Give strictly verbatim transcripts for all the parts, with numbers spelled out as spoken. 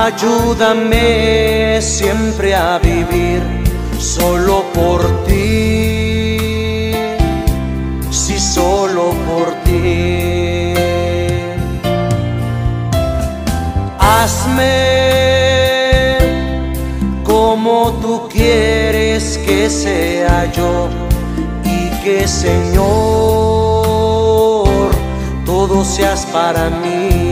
Ayúdame siempre a vivir solo por ti, sí, solo por ti. Hazme como tú quieres que sea yo, y que, Señor, todo seas para mí.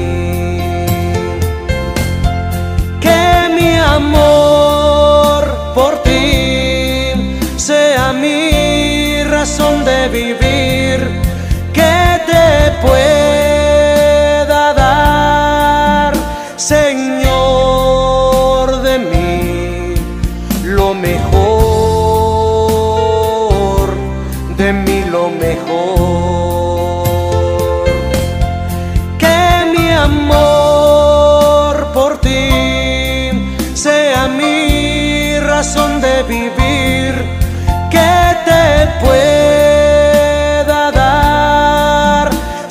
Mi amor por ti sea mi razón de vivir, que te pueda dar, Señor, de mí lo mejor, de mí lo mejor. Que mi amor por ti sea mi razón de vivir, que te pueda dar,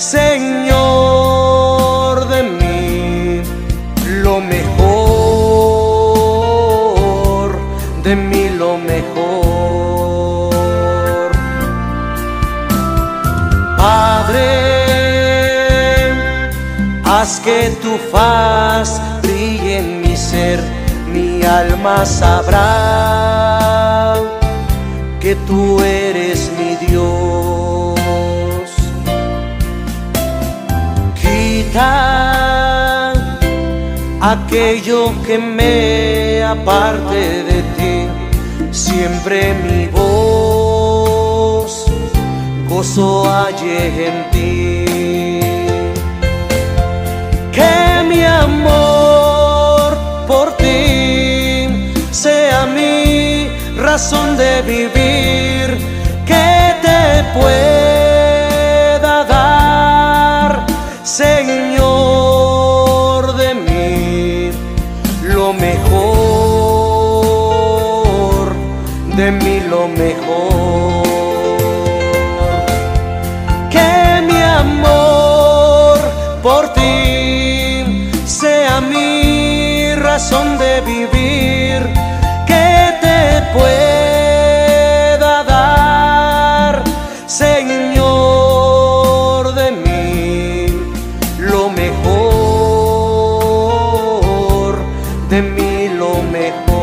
Señor, de mí lo mejor, de mí lo mejor. Padre, haz que tu faz brille en mi ser, mi alma sabrá que tú eres mi Dios. Quita aquello que me aparte de ti, siempre mi voz gozo halle en ti. Que mi amor por ti sea mi razón de vivir, que te pueda dar, Señor, de mí lo mejor, de mí lo mejor. Que mi amor por ti sea mi razón de vivir, que te pueda dar, Señor, de mí lo mejor, de mí lo mejor.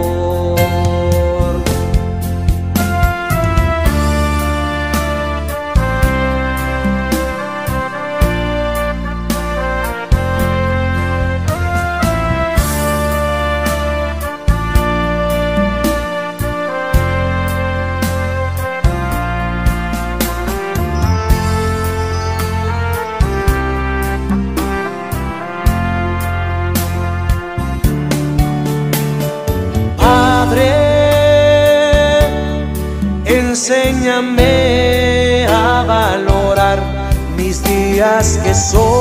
Enséñame a valorar mis días que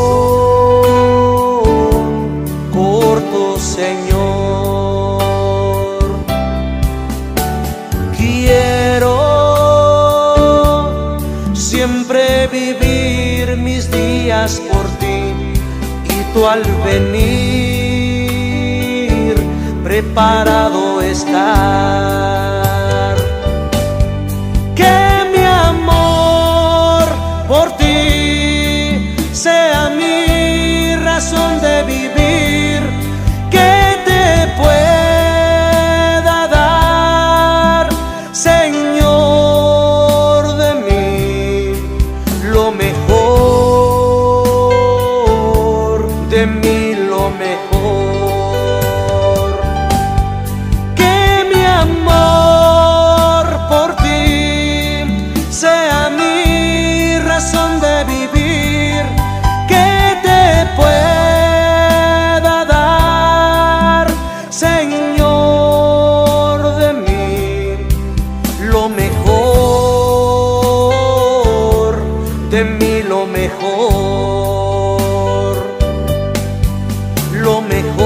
son cortos, Señor. Quiero siempre vivir mis días por ti, y tú al venir preparado estar. Por ti sea mi razón de vivir, que te pueda dar, Señor, de mí lo mejor, de mí lo mejor. Que mi amor por ti sea mi razón de vivir, que te pueda dar, Señor, de mí lo mejor, de mí lo mejor, lo mejor.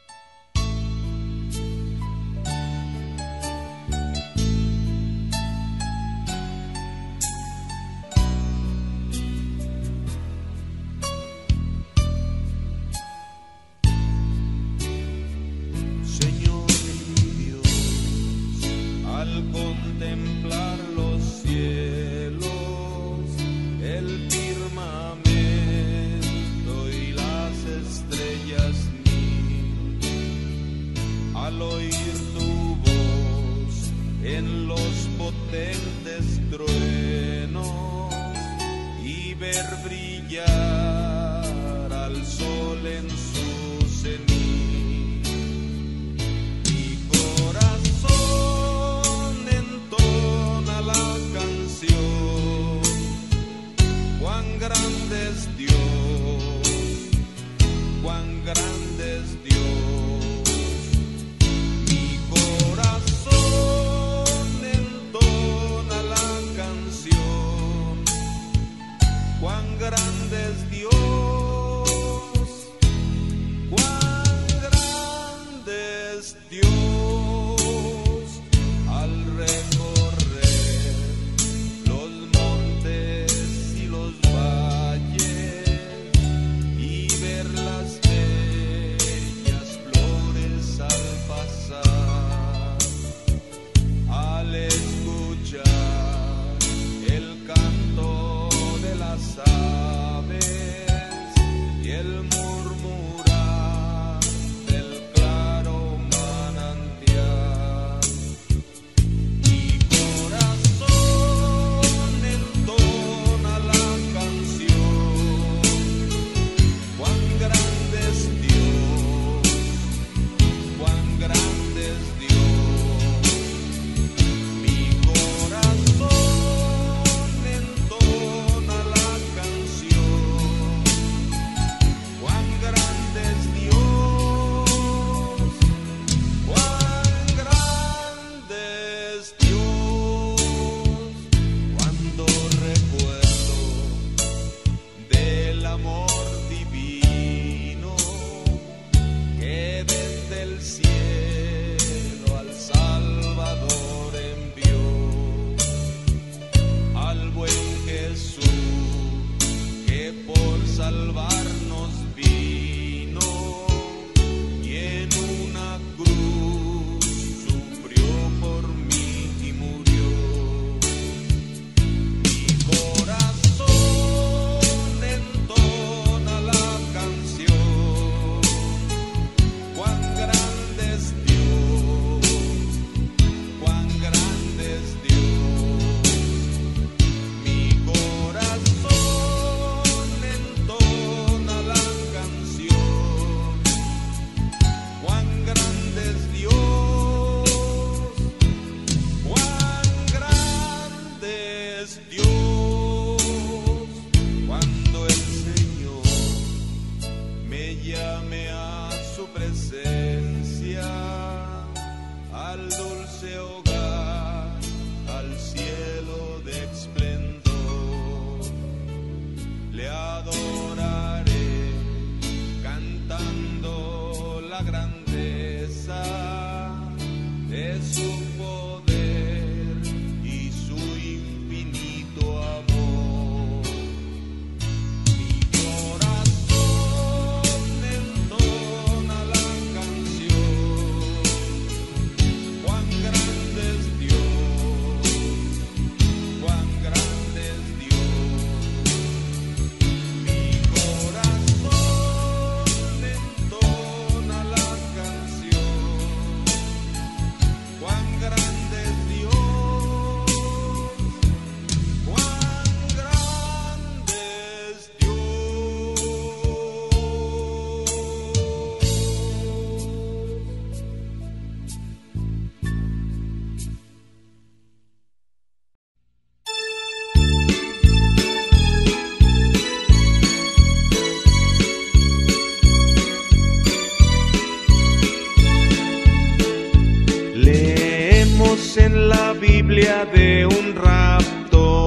Biblia de un rapto,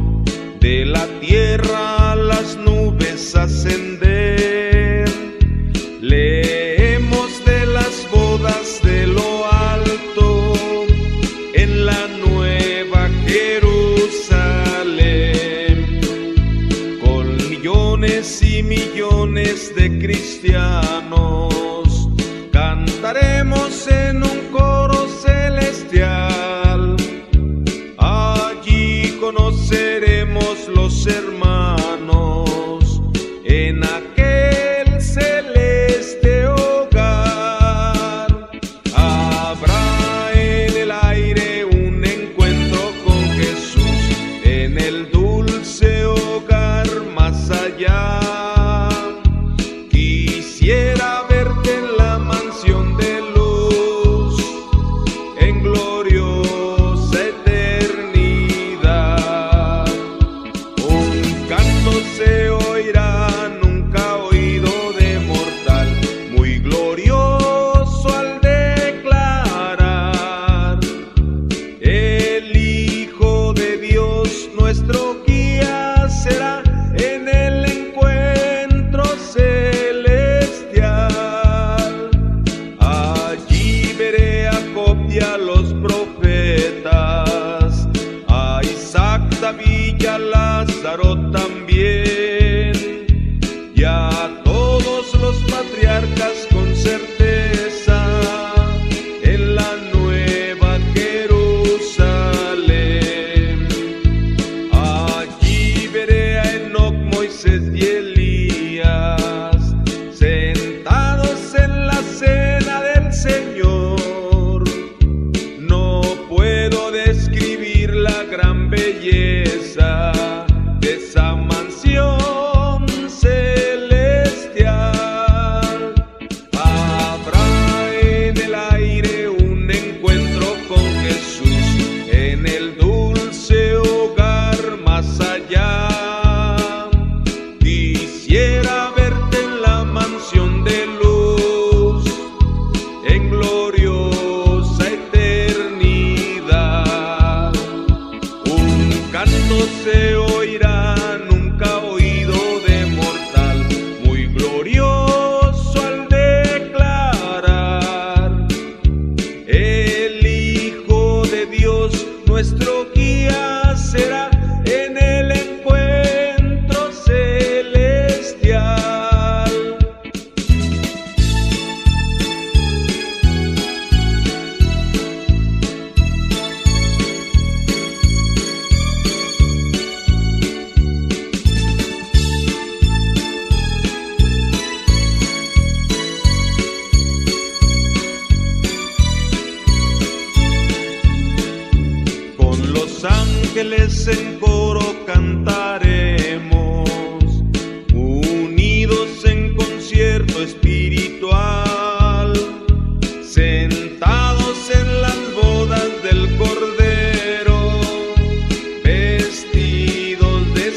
de la tierra a las nubes ascender. Leemos de la miles de cristianos cantaremos en un coro celestial. Allí conoceremos los hermanos en aquel celeste hogar. Habrá en el aire un encuentro con Jesús en el dulce hogar más allá. Quisiera verte en la mansión de luz, en gloriosa eternidad. Un canto se oirá nunca oído de mortal, muy glorioso al declarar: el Hijo de Dios nuestro guía será en el encuentro celestial. Allí veré a Job y a los profetas, a Isaac, David y a Lázaro también, y a todos los patriarcas con certeza en la nueva Jerusalén. Allí veré a Enoc, Moisés y Elías sentados en la cena del Señor. No puedo describir la gran belleza de esa mansión celestial. Habrá en el aire un encuentro con Jesús en el dulce hogar más allá. Quisiera verte en la mansión de luz, en gloriosa eternidad. Un canto se oirá nunca oído de mortal, muy glorioso al declarar: el Hijo de Dios nuestro guía será en el encuentro celestial. Con los ángeles en coro cantaremos, unidos en concierto espiritual, sentados en las bodas del Cordero, vestidos de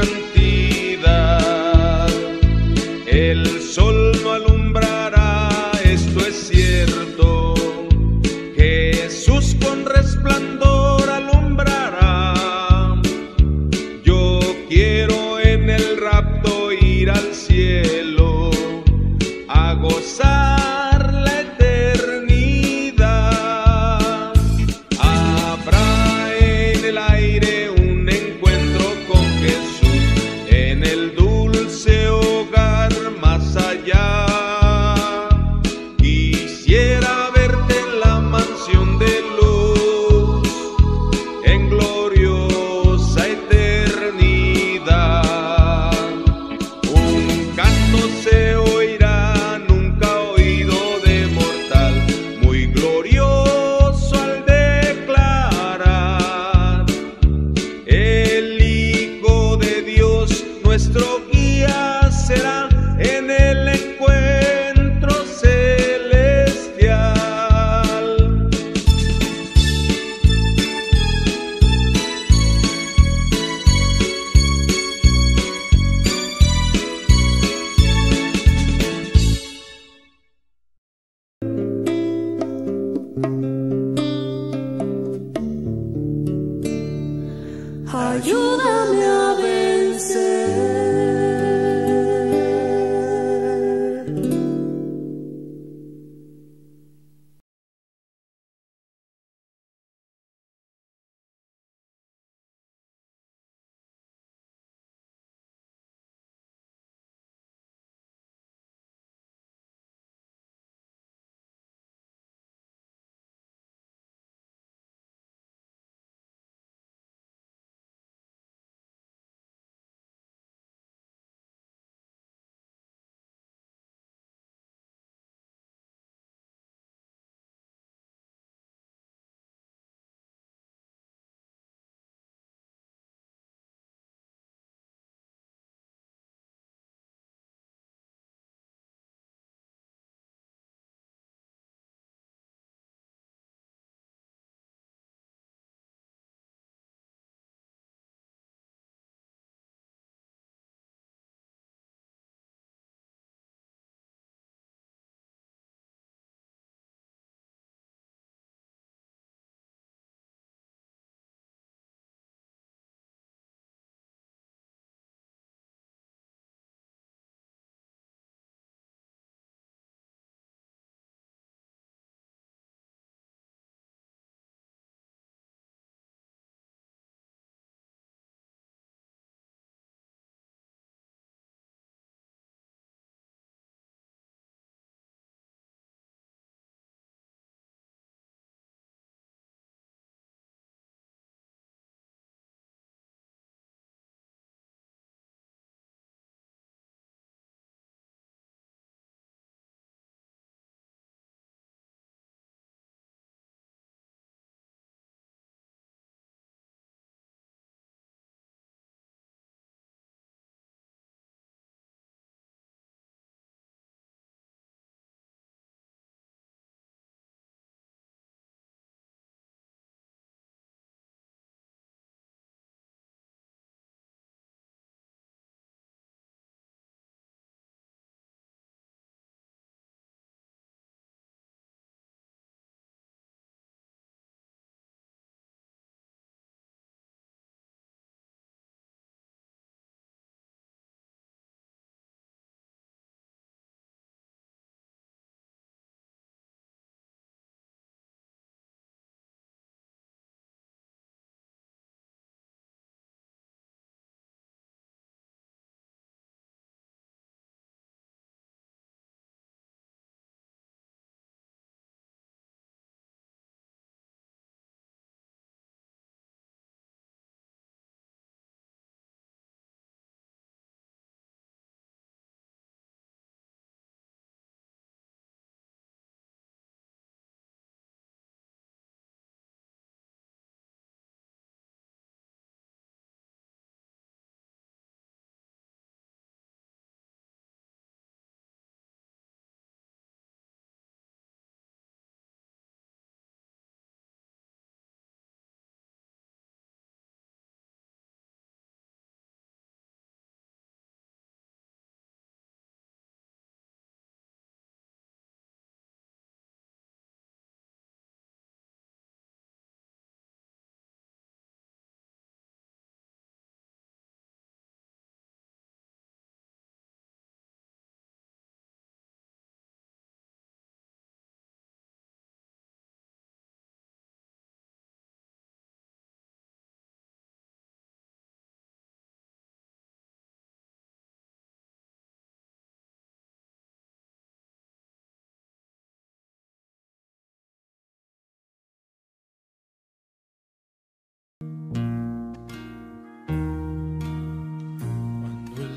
santidad. El sol no alumbrará, esto es cierto, Jesús con resplandor alumbrará. Yo quiero en el rapto ir al cielo a gozar la eternidad. Habrá en el aire un encuentro con Jesús en el dulce hogar más allá. Quisiera verte en la mansión de luz, en gloriosa eternidad. Un canto se oirá nunca oído de mortal, muy glorioso al declarar: el Hijo de Dios nuestro guía será en el encuentro celestial. Ayúdame a vencer.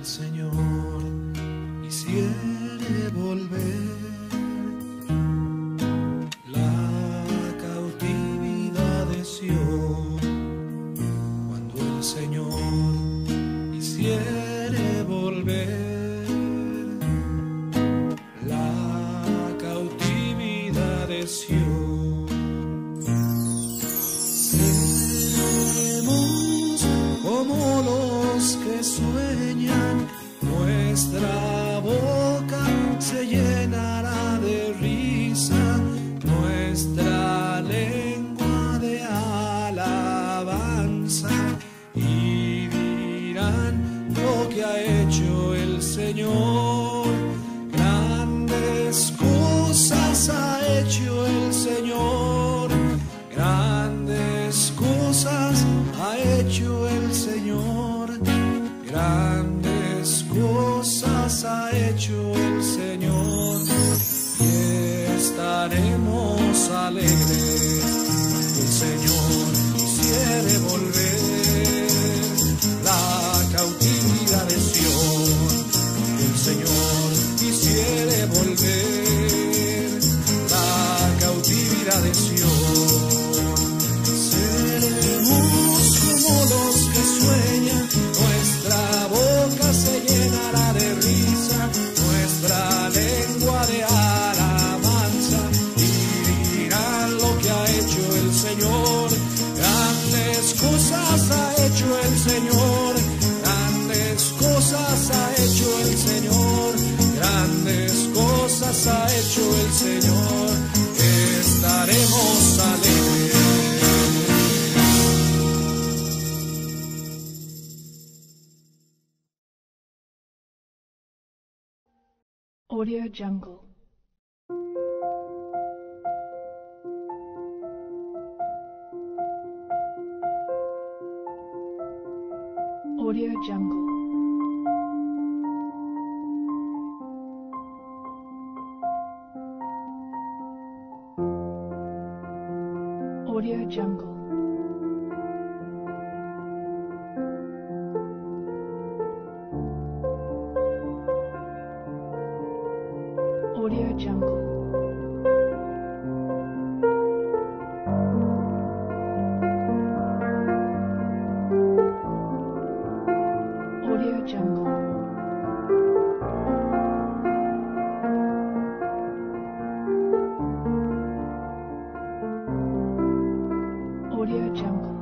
el Señor hiciere volver la cautividad de Sion, cuando el Señor hiciere volver la cautividad de Sion, seremos como los que sueñan, nuestra boca se llenará de risa, nuestra lengua de alabanza, y dirán lo que ha hecho el Señor. Grandes cosas ha hecho el Señor, grandes cosas ha hecho el Señor, grandes cosas ha hecho el Señor, y estaremos alegres. El Señor quisiere volver la cautividad de Sion, el Señor quisiere volver la cautividad de Sion. Seremos como los que sueñan, nuestra boca se llenará de risa, nuestra lengua de alabanza, y dirán lo que ha hecho el Señor. Grandes cosas ha hecho el Señor, grandes cosas ha hecho el Señor, grandes cosas ha hecho el Señor, estaremos alegres. Audio Jungle. Audio Jungle. Audio Jungle. Audio Jungle. Audio Jungle. Audio Jungle.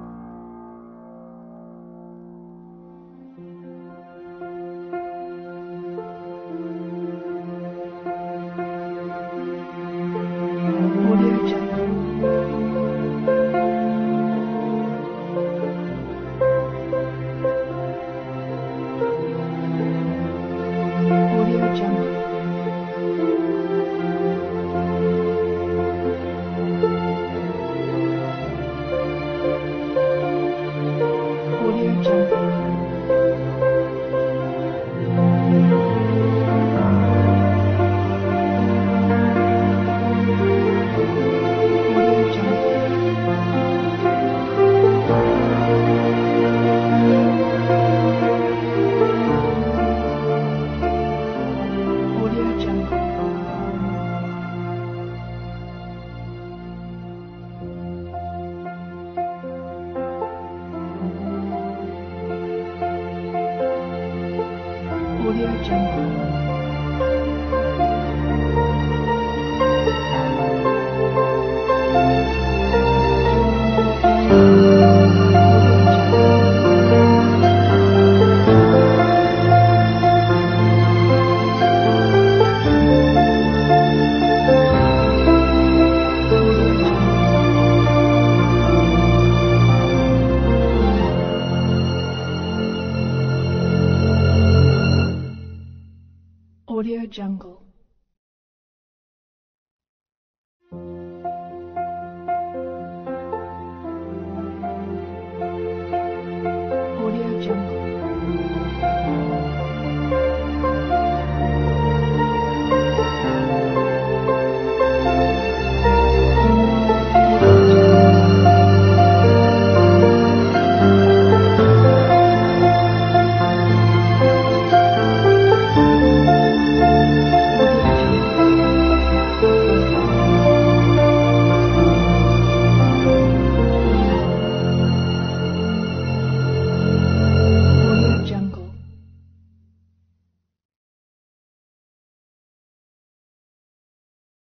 Audio Jungle. Audio Jungle.